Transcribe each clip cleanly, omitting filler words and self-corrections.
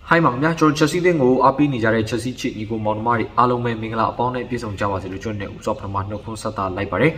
Hai mang nha, cho Chelsea tiếng ngô api ni jare Chelsea chị ni cô mong mari along me mingla upon này biết xong chào sự chọn này usop tham nó không sát ta lại bare.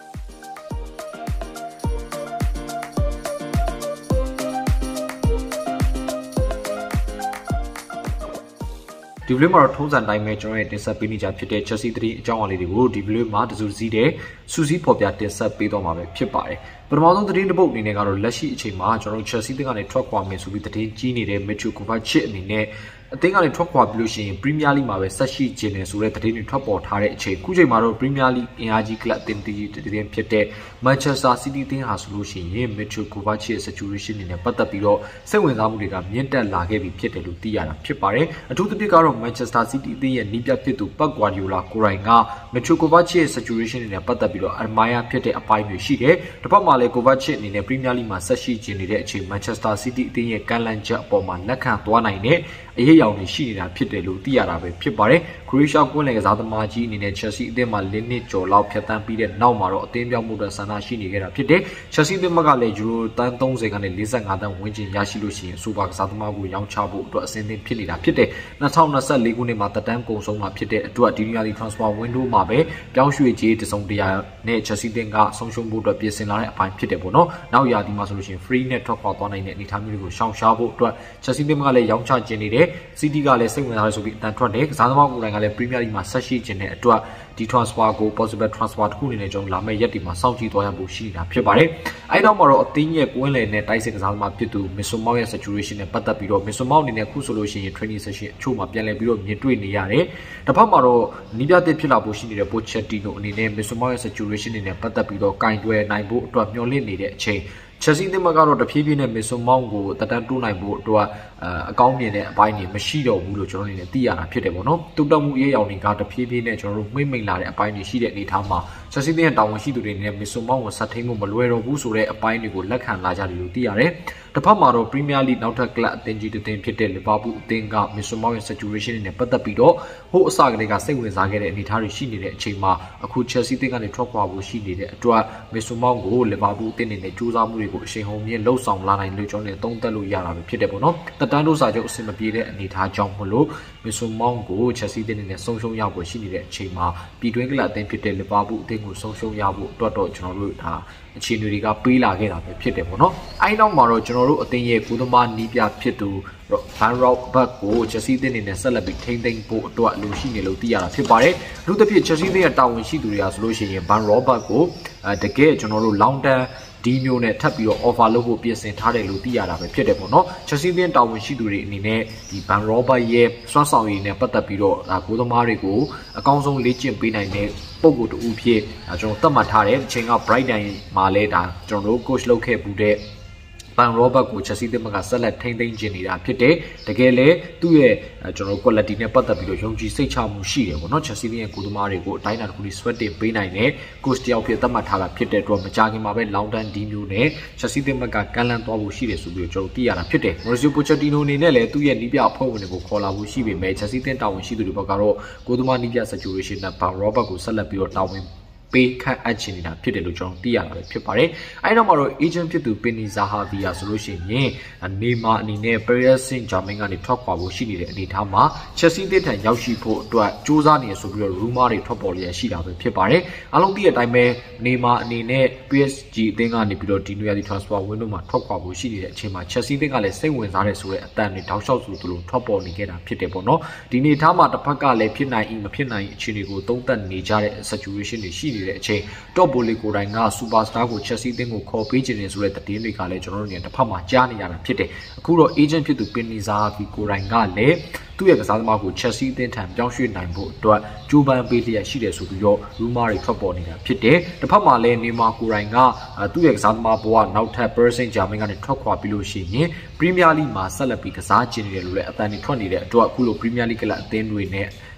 Development thông gian đại cho nênတင်ဆက်ပေးနေကြဖြစ်တဲ့ Chelsea 3အကြောင်းအရာလေးတွေကို develop မှာတစုစည်းတဲ့စူးစီးဖော်ပြတင်ဆက်ပေးတော့မှာပဲဖြစ်ပါတယ်။ပထမဆုံးသတင်းတစ်ပုဒ်အနေနဲ့ကတော့လက်ရှိအချိန်မှာကျွန်တော်တို့ Chelsea တင်ကနေထွက်ခွာမယ်ဆိုပြီးသတင်းကြီးနေတဲ့ Mitchell Kovacic အနေနဲ့အသင်းကနေထွက်ခွာပြီးလို့ရှိရင် Premier League မှာပဲဆက်ရှိခြင်းနဲ့ဆိုတဲ့သတင်းတွေထွက်ပေါ်ထားတဲ့အချိန်ခုချိန်မှာတော့ Premier League အင်အားကြီးကလပ်အသင်းတင်းဖြစ်တဲ့ Manchester City တင်းဟာဆိုလို့ရှိရင် Mitchell Kovacic ရဲ့ situation တွေနဲ့ပတ်သက်ပြီးတော့စိတ်ဝင်စားမှုတွေကမြင့်တက်လာခဲ့ပြီဖြစ်တယ်လို့သိရတာဖြစ်ပါတယ်။အထူးသဖြင့်ကတော့ Manchester City တင်းရဲ့နီးပြဖြစ်သူ Pep Guardiola ကိုယ်တိုင်က Mitchell Kovacic ရဲ့ situation တွေနဲ့ပတ်သက်ပြီးတော့ admire ဖြစ်တဲ့အပိုင်းတွေရှိတယ်။တစ်ဖက်မှာလည်း Kovacic အနေနဲ့ Premier League မှာဆက်ရှိခြင်းနေတဲ့အချိန် Manchester City တင်းရဲ့ကမ်းလှမ်းချက်အပေါ်မှာလက်ခံသွားနိုင်တဲ့အရေးအယောင်တွေရှိနေတာဖြစ်တယ်လို့သိရတာပဲဖြစ်ပါတယ်။ Croatia ကွင်းလယ်ကစားသမားကြီးအနေနဲ့ Chelsea အသင်းမှာ၄နှစ်ကျော်လောက်ဖြတ်သန်းပြီးတဲ့နောက်မှာတော့အသင်းပြောင်းမှုအတွက်ဆန္ဒရှိနေခဲ့တာဖြစ်တယ်။ Chelsea အသင်းကလည်း Euro တန်း30ကနေ45တန်းဝန်းကျင်ရရှိလို့ရှိရင်စူပါကစားသမားကိုရောင်းချဖို့အတွက်အဆင်သင့်ဖြစ်နေတာဖြစ်တယ်။2024ခုနှစ်မှာတက်တန်းကုန်ဆုံးမှာဖြစ်တဲ့အတွက်ဒီနေ့ transfer window မှာပဲပြောင်းရွှေ့ကြေးတစုံတရာနဲ့ Chelsea အသင်းကဆုံးရှုံးဖို့အတွက်ပြင်ဆင်လာတဲ့အပိုင်းဖြစ်တယ်ပေါ့နော်။နောက်ရာသီမှာဆိုလို့ရှိရင် free နဲ့ထွက်ခွာသွားနိုင်တဲ့အနေအထားမျိုးတွေကိုရှောင်ရှားဖို့အတွက် Chelsea အသင်းကလည်းရောင်းချခြင်းနေတယ်။ City ကလည်းစိတ်ဝင်စားတယ်ဆိုပြီးအတန်ထွက်တယ်ကစားသမားကိုယ်တိုင်ကလည်း Premier League မှာဆက်ရှိခြင်းတဲ့အတွက်ဒီ transfer ကို possible transfer တစ်ခုအနေနဲ့ကျွန်တော်လာမယ့်ရက်ဒီမှာစောင့်ကြည့်သွားရဖို့ရှိနေတာဖြစ်ပါတယ်။အဲဒီနောက်မှာတော့အသင်းရဲ့ကွင်းလယ်နဲ့တိုက်စစ်ကစားသမားဖြစ်သူ Mason Mount ရဲ့ situation နဲ့ပတ်သက်ပြီးတော့ Mason Mount အနေနဲ့ခုဆိုလို့ရှိရင် training session အချို့မှာပြန်လည်ပြီးတော့မြင်တွေ့နေရတယ်။တစ်ဖက်မှာတော့နီးပြတဲ့ဖြစ်လာဖို့ရှိနေတဲ့ Pochettino အနေနဲ့ Mason Mount ရဲ့ situation နဲ့ပတ်သက်ပြီးတော့ကင်တွယ်နိုင်ဖို့အတွက်မျှော်လင့်နေတဲ့အချိန်Chelsea အသင်းကတော့တဖြည်းဖြည်းနဲ့ Mason Mount ကိုတက်တန်းတိုးနိုင်ဖို့အတွက်အကောင်းမြင်တဲ့အပိုင်းတွေမရှိတော့ဘူးလို့ကျွန်တော်အနေနဲ့သိရတာဖြစ်တယ်ပေါ့နော်။တုတ်တက်မှုရေးရောင်တွေကတဖြည်းဖြည်းနဲ့ကျွန်တော်တို့မိမ့်လာတဲ့အပိုင်းတွေရှိတဲ့အနေအထားမှာ Chelsea အသင်းရဲ့တာဝန်ရှိသူတွေနဲ့ Mason Mount ကိုဆက်ထိန်မှုမလွယ်တော့ဘူးဆိုတဲ့အပိုင်းတွေကိုလက်ခံလာကြတယ်လို့သိရတယ်။တစ်ဖက်မှာတော့ Premier League နောက်ထပ်ကလပ်အသင်းကြီးတစ်သင်းဖြစ်တဲ့ Liverpool အသင်းက Mason Mount ရဲ့ situation နဲ့ပတ်သက်ပြီးတော့ဟိုအစကတည်းကစိတ်ဝင်စားခဲ့တဲ့အနေအထားတွေရှိနေတဲ့အချိန်မှာအခု Chelsea အသင်းကနေထွက်ခွာဖို့ရှိနေတဲ့အတွက် Mason Mount ကို Liverpool အသင်းအနေနဲ့စူးစမ်းမှုတွေကိုအရှိန်ဟုန်မြင့်လှုပ်ဆောင်လာနိုင်လို့ကျွန်တော်တို့သုံးသပ်လို့ရတာပဲဖြစ်တယ်ပေါ့နော်။တက်တန်းတို့စာချုပ်အဆင်မပြေတဲ့အနေအထားကြောင့်မလို့ Mason Mount ကို Chelsea အသင်းအနေနဲ့ဆုံးရှုံးရဖို့ရှိနေတဲ့အချိန်မှာပြည်တွင်းကလပ်အသင်းဖြစ်တဲ့ Liverpool အသင်းကိုဆုံးရှုံးရဖို့အတွက်တော့ကျွန်တော်တို့ဒါအခြေအနေတွေကပေးလာခဲ့တာပဲဖြစ်တယ်ပေါ့နော်။အဲဒီနောက်မှာတော့ကျွန်တော်တို့အသင်းရဲ့ကိုသမားနီးပြဖြစ်သူ Van Robbert ကို Chelsea အသင်းအနေနဲ့ဆက်လက်ပြီးထိန်းသိမ်းဖို့အတွက်လိုရှိနေလို့သိရတာဖြစ်ပါတယ်။လူတစ်ဖြစ် Chelsea အသင်းရဲ့တာဝန်ရှိသူတွေကဆိုလို့ရှိရင် Van Robbert ကိုတကယ်ကျွန်တော်တို့ long term ဒီမျိုးနဲ့ထပ်ပြီးတော့ offer လုပ်ဖို့ပြင်ဆင်ထားတယ်လို့သိရတာပဲဖြစ်တယ်ပေါ့နော်။ Chelsea အသင်းတာဝန်ရှိသူတွေအနေနဲ့ဒီ Van Robbert ရဲ့စွမ်းဆောင်ရည်နဲ့ပတ်သက်ပြီးတော့ဒါကိုသမားတွေကိုအကောင်းဆုံးလေ့ကျင့်ပေးနိုင်တဲ့ပုံကိုတူအဖြစ်ကျွန်တော်သတ်မှတ်ထားတယ်။အချိန်က Brighton မှာလဲဒါကျွန်တော်တို့ coach လုပ်ခဲ့မှုတဲ့Van Robbert ကို Chelsea အသင်းကဆက်လက်ထိန်းသိမ်းခြင်းနေတာဖြစ်တယ်။တကယ်လဲသူ့ရဲ့ကျွန်တော်တို့ quality နဲ့ပတ်သက်ပြီးတော့ယုံကြည်စိတ်ချမှုရှိတယ်ပေါ့နော်။ Chelsea အသင်းရဲ့ကိုသမားတွေကိုအတိုင်းအတာတစ်ခုထိ sweat တင်ပေးနိုင်တဲ့ coach တယောက်ဖြစ်သတ်မှတ်ထားတာဖြစ်တဲ့အတွက်မကြခင်မှာပဲ long term ဒီမျိုးနဲ့ Chelsea အသင်းကကမ်းလှမ်းသွားဖို့ရှိတယ်ဆိုပြီးတော့ကျွန်တော်သိရတာဖြစ်တယ်။ Mauricio Pochettino အနေနဲ့လည်းသူ့ရဲ့နီးပြအဖွဲ့ဝင်တွေကိုခေါ်လာဖို့ရှိပေမဲ့ Chelsea အသင်းတာဝန်ရှိသူတွေဘက်ကတော့ကိုသမားနီးပြ situation နဲ့ Van Robbert ကိုဆက်လက်ပြီးတော့တာဝန်ပေးခန့်အပ်ခြင်းနေတာဖြစ်တယ်လို့ကျွန်တော်သိရတာပဲဖြစ်ပါတယ်။အဲဒီနောက်မှာတော့ agent ဖြစ်သူ Penny Zahavi ဆိုလို့ရှိရင်နေမာအနေနဲ့ Paris Saint-Germain ကနေထွက်ခွာဖို့ရှိနေတဲ့အနေအထားမှာ Chelsea အသင်းထံရောက်ရှိဖို့အတွက်စူးစမ်းနေဆိုပြီးတော့ rumor တွေထွက်ပေါ်လျက်ရှိတာပဲဖြစ်ပါတယ်။အားလုံးသိတဲ့အတိုင်းပဲနေမာအနေနဲ့ PSG အသင်းကနေပြီးတော့ဒီနွေရာသီ transfer window မှာထွက်ခွာဖို့ရှိနေတဲ့အချိန်မှာ Chelsea အသင်းကလည်းစိတ်ဝင်စားတယ်ဆိုတဲ့အတန်တွေတောက်လျှောက်ဆိုသလိုထွက်ပေါ်နေခဲ့တာဖြစ်တယ်ပေါ့နော်။ဒီအနေအထားမှာတစ်ဖက်ကလည်းဖြစ်နိုင်မဖြစ်နိုင်အခြေအနေကိုသုံးသပ်နေကြတဲ့ situation တွေရှိနေတဲ့အချိန် top volley ကိုယ်တိုင်က superstar ကို Chelsea အသင်းကိုခေါ်ပေးခြင်းနေဆိုတဲ့သတင်းတွေကလည်းကျွန်တော်တို့နေတစ်ဖက်မှာကြားနေရတာဖြစ်တယ်။အခုတော့ agent ဖြစ်သူ Penny Zahavi ကိုယ်တိုင်ကလည်းသူ့ရဲ့ကစားသမားကို Chelsea အသင်းထံပြောင်းရွှေ့နိုင်ဖို့အတွက်ကြိုးပမ်းပေးလျက်ရှိတယ်ဆိုပြီးတော့ rumor တွေထွက်ပေါ်နေတာဖြစ်တယ်။တစ်ဖက်မှာလည်းနေမာကိုယ်တိုင်ကသူ့ရဲ့ကစားသမားဘဝနောက်ထပ် Paris Saint-Germain ကနေထွက်ခွာပြီးလို့ရှိရင် Premier League မှာဆက်လက်ပြီးကစားခြင်းနေတယ်လို့လည်းအသံတွေထွက်နေတဲ့အတွက်အခုလို Premier League ကလပ်အသင်းတွေနဲ့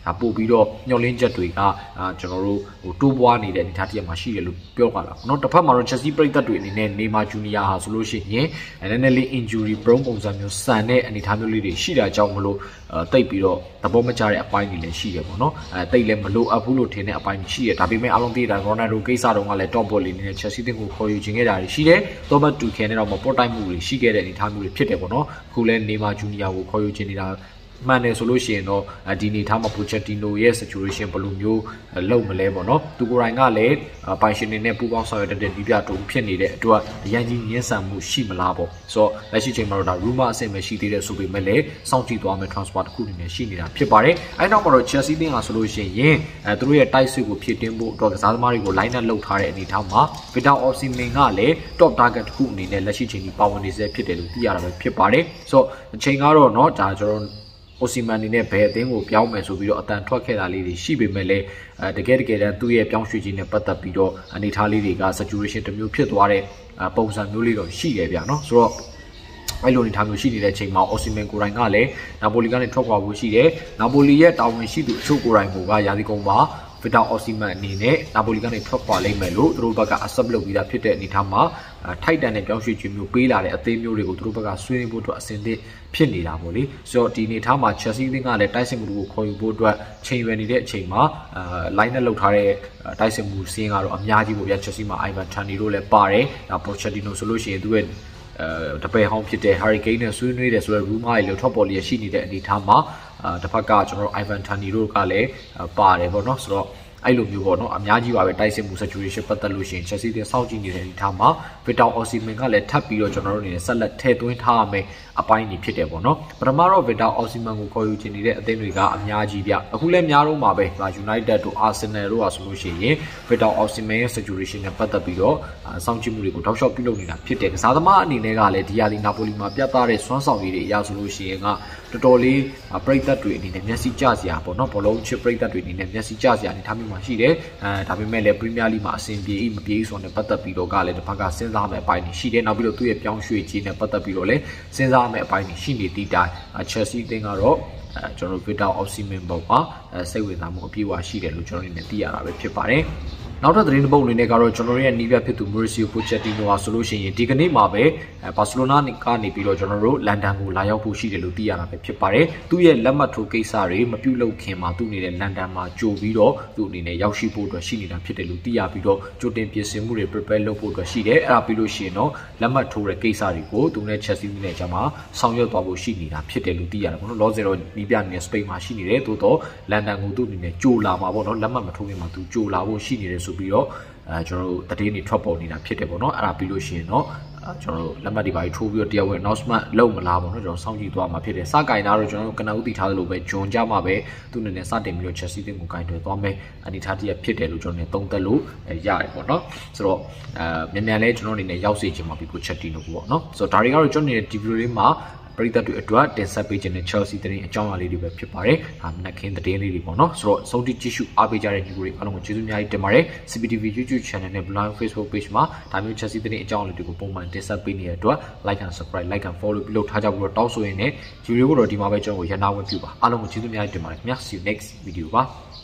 ပို့ပြီးတော့ညှော်လင်းချက်တွေကကျွန်တော်တို့တိုးပွားနေတဲ့အနေအထားတည်းမှာရှိတယ်လို့ပြောပါလားเนาะတစ်ဖက်မှာတော့ Chelsea ပရိသတ်တွေအနေနဲ့နေမာဂျူနီယာဟာဆိုလို့ရှိရင်နည်းနည်းလေး injury prone ပုံစံမျိုးဆန်တဲ့အနေအထားမျိုးလေးတွေရှိတာကြောင့်မလို့တိတ်ပြီးတော့သဘောမကျတဲ့အပိုင်းတွေလည်းရှိတယ်ပေါ့နော်တိတ်လည်းမလိုအပ်ဘူးလို့ထင်တဲ့အပိုင်းရှိတယ်ဒါပေမဲ့အားလုံးသိတာ Ronaldo ကိစ္စတုန်းကလည်း top ball လေးနဲ့ Chelsea တင်ကိုခေါ်ယူခြင်းခဲ့တာရှိတယ်တော့မှတူခဲနဲ့တော့မပေါ်တိုက်မှုတွေရှိခဲ့တဲ့အနေအထားမျိုးတွေဖြစ်တယ်ပေါ့နော်အခုလည်းနေမာဂျူနီယာကိုခေါ်ယူခြင်းနေတာမှန်တယ်ဆိုလို့ရှိရင်တော့ဒီနေထားမှာ Pochettino ရဲ့ situation ဘယ်လိုမျိုးလုပ်မလဲပေါ့နော်သူကိုယ်တိုင်ကလည်းပိုင်ရှင်နေနဲ့ပူပေါင်းဆောင်ရွက်တဲ့ဒီပြတူဖြစ်နေတဲ့အတွက်အရင်ကြီးညှင်းဆန်မှုရှိမလားပေါ့ဆိုတော့လက်ရှိချိန်မှာတော့ဒါ rumor အဆင့်ပဲရှိသေးတယ်ဆိုပေမဲ့လည်းစောင့်ကြည့်သွားမယ် transfer တစ်ခုအနေနဲ့ရှိနေတာဖြစ်ပါတယ်အဲနောက်မှာတော့ Chelsea တင်းကဆိုလို့ရှိရင်သူတို့ရဲ့တိုက်စစ်ကိုဖြစ်တင်းဖို့အတွက်ကစားသမားတွေကို line up လုပ်ထားတဲ့အနေအထားမှာ Victor Osimhen ကလည်း top target တစ်ခုအနေနဲ့လက်ရှိချိန်ကြီးပါဝင်နေစေဖြစ်တယ်လို့သိရတာပဲဖြစ်ပါတယ်ဆိုတော့အချိန်ကတော့เนาะဒါကျွန်တော်Osimhen အနေနဲ့ဘယ်အသင်းကိုပြောင်းမယ်ဆိုပြီးတော့အတန်ထွက်ခဲ့တာလေးတွေရှိပေမဲ့လည်းတကယ်တမ်းသူ့ရဲ့ပြောင်းရွှေ့ခြင်းနဲ့ပတ်သက်ပြီးတော့အနေထားလေးတွေက saturation တစ်မျိုးဖြစ်သွားတဲ့ပုံစံမျိုးလေးတော့ရှိတယ်ဗျာเนาะဆိုတော့အဲ့လိုအနေထားမျိုးရှိနေတဲ့အချိန်မှာ Osimhen ကိုယ်တိုင်ကလည်းနာပိုလီကနေထွက်ခွာဖို့ရှိတယ်နာပိုလီရဲ့တာဝန်ရှိသူအချို့ကိုယ်တိုင်ကရာသီကုန်မှာVictor Osimhen အနေနဲ့နာပိုလီကနေထွက်ခွာလိမ့်မယ်လို့သူတို့ဘက်က accept လုပ်ပြီးသားဖြစ်တဲ့အနေထားမှာထိုက်တန်တဲ့ပြောင်းရွှေ့ခြင်းမျိုးပေးလာတဲ့အသေးမျိုးတွေကိုသူတို့ဘက်ကဆွေးနွေးဖို့အတွက်အဆင်သင့်ဖြစ်နေတာပေါ့လေဆိုတော့ဒီအနေထားမှာ Chelsea ကလည်းတိုက်စစ်မှုကိုခေါ်ယူဖို့အတွက်ချိန်ရွယ်နေတဲ့အချိန်မှာline နဲ့လောက်ထားတဲ့တိုက်စစ်မှုစင်းကတော့အများကြီးပေါ့ဗျာ Chelsea မှာ Ivan Toney တို့လည်းပါတယ်ဒါ Pochettino ဆိုလို့ရှိရင်သူရဲ့တပယ်ဟောင်းဖြစ်တဲ့ Harry Kane နဲ့ဆွေးနွေးတယ်ဆိုတဲ့ rumor တွေလို့ထွက်ပေါ်လျက်ရှိနေတဲ့အနေထားမှာတစ်ဖက်ကကျွန်တော်တို့ Ivan Toney တို့ကလည်းပါတယ်ပေါ့နော်ဆိုတော့အဲ့လိုမျိုးပေါ့နော်အများကြီးပါပဲတိုက်စစ်မှု saturation ပတ်သက်လို့ရှိရင် Chelsea တင်စောင့်ကြည့်နေတဲ့အနေထားမှာ Victor Osimhen ကလည်းထပ်ပြီးတော့ကျွန်တော်တို့အနေနဲ့ဆက်လက်ထည့်သွင်းထားရမယ်အပိုင်းတွေဖြစ်တယ်ပေါ့နော်ပထမတော့ Victor Osimhen ကိုခေါ်ယူခြင်းနေတဲ့အသင်းတွေကအများကြီးဗျအခုလည်းများတော့မှာပဲ United တို့ Arsenal တို့ဆိုလို့ရှိရင် Victor Osimhen ရဲ့ saturation နဲ့ပတ်သက်ပြီးတော့စောင့်ကြည့်မှုတွေကိုတောက်လျှောက်ပြုလုပ်နေတာဖြစ်တယ်ကစားသမားအနေနဲ့ကလည်းဒီယာလီနာပိုလီမှာပြသတဲ့စွမ်းဆောင်ရည်တွေအရဆိုလို့ရှိရင်ကတော်တော်လေးပရိသတ်တွေအနေနဲ့မျက်စိကျစရာပေါ့နော်ဘောလုံးချစ်ပရိသတ်တွေအနေနဲ့မျက်စိကျစရာအနေထားမျိုးမှာရှိတယ်ဒါပေမဲ့လည်း Premier League မှာအဆင်ပြေမပြေဆိုတာနဲ့ပတ်သက်ပြီးတော့ကလည်းတစ်ဖက်ကစဉ်းစားမယ်အပိုင်းတွေရှိတယ်နောက်ပြီးတော့သူ့ရဲ့ပြောင်းရွှေ့ခြင်းနဲ့ပတ်သက်ပြီးတော့လည်းစဉ်းစားမယ်အပိုင်းတွေရှိနေသည့်တိုင် Chelsea အသင်းကတော့ကျွန်တော်တို့ Victor Osimhen ပေါ်မှာစိတ်ဝင်စားမှုအပြည့်အဝရှိတယ်လို့ကျွန်တော်တို့နေသိရတာပဲဖြစ်ပါတယ်နောက်ထပ်သတင်းတစ်ပုဒ်အနေနဲ့ကတော့ကျွန်တော်တို့ရဲ့နီးပြဖြစ်သူ Mauricio Pochettino ဟာဆိုလို့ရှိရင်ဒီကနေ့မှာပဲဘာစီလိုနာကနေပြီးတော့ကျွန်တော်တို့လန်ဒန်ကိုလာရောက်ဖို့ရှိတယ်လို့သိရတာပဲဖြစ်ပါတယ်သူ့ရဲ့လက်မှတ်ထိုးကိစ္စတွေမပြုလုပ်ခင်မှာသူ့အနေနဲ့လန်ဒန်မှာကြိုပြီးတော့သူ့အနေနဲ့ရောက်ရှိဖို့အတွက်ရှိနေတာဖြစ်တယ်လို့သိရပြီးတော့ကြိုတင်ပြင်ဆင်မှုတွေ prepare လုပ်ဖို့အတွက်ရှိတယ်အဲ့ဒါပြီးလို့ရှိရင်တော့လက်မှတ်ထိုးတဲ့ကိစ္စတွေကိုသူနဲ့ Chelsea နဲ့ကြာမှာဆောင်ရွက်သွားဖို့ရှိနေတာဖြစ်တယ်လို့သိရတယ်ပေါ့နော်လောဆယ်တော့နီးပြအနေနဲ့ Spain မှာရှိနေတယ်သို့တော့လန်ဒန်ကိုသူ့အနေနဲ့ကြိုလာမှာပေါ့နော်လက်မှတ်မထိုးခင်မှာသူကြိုလာဖို့ရှိနေတယ်ဆိုပြီးတော့ကျွန်တော်တို့တည်င်းတွေထွက်ပေါ်နေတာဖြစ်တယ်ပေါ့နော်အဲ့ဒါပြီးလို့ရှိရင်တော့ကျွန်တော်တို့လက်မှတ်တွေပါထိုးပြီးတော့တရားဝင် announcement လုပ်မလားပေါ့နော်ကျွန်တော်စောင့်ကြည့်သွားမှာဖြစ်တယ်စကင်တာတော့ကျွန်တော်တို့ကနဦးတည်ထားသလိုပဲဂျွန်ကြမှာပဲသူ့အနေနဲ့စတင်ပြီးတော့ Chelsea တင်ကိုဂိုင်းတွေသွားမယ်အနေထားတည်းဖြစ်တယ်လို့ကျွန်တော်နေသုံးသပ်လို့ရတယ်ပေါ့နော်ဆိုတော့မြန်လဲကျွန်တော်အနေနဲ့ရောက်စေချင်မှာပြီးကိုချက်တီလို့ပေါ့နော်ဆိုတော့ဒါတွေကတော့ကျွန်တော်နေတဲ့ဒီဗီဒီယိုလေးမှာပရိသတ်တွေအတွက်တင်ဆက်ပေးခြင်းနဲ့ Chelsea သတင်းအကြောင်းအရာလေးတွေပဲဖြစ်ပါတယ်။ဒါမနက်ခင်းသတင်းလေးတွေပေါ့နော်။ဆိုတော့စုံတိကြည့်ရှုအားပေးကြတဲ့ညီကိုတွေအားလုံးကိုကျေးဇူးအများကြီးတင်ပါတယ်။ CPTV YouTube Channel နဲ့ Blind Facebook Page မှာဒါမျိုး Chelsea သတင်းအကြောင်းအရာတွေကိုပုံမှန်တင်ဆက်ပေးနေတဲ့အတွက် Like and Subscribe Like and Follow ပြုလုပ်ထားကြပြီးတော့တောင်းဆိုရင်းနဲ့ဗီဒီယိုကိုတော့ဒီမှာပဲကျွန်တော်ကိုရနာဝင်ပြုပါ။အားလုံးကိုကျေးဇူးအများကြီးတင်ပါတယ်ခင်ဗျာ။ See you next video ပါ။